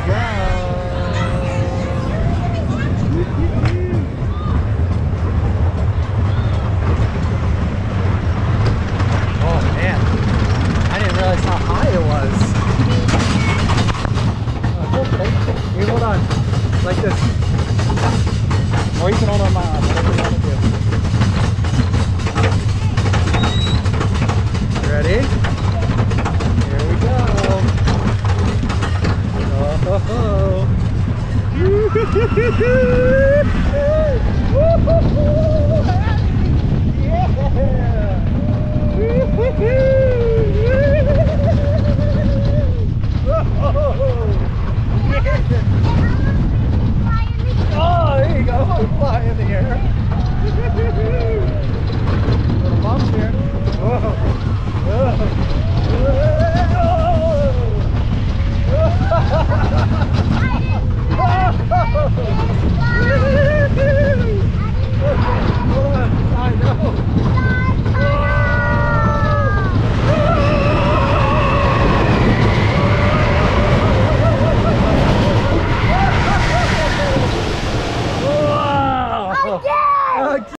go. Oh man, I didn't realize how high it was. Okay, you hold on, like this. Or you can hold on my arm, whatever you want to do. Ready? Here we go. Oh ho ho.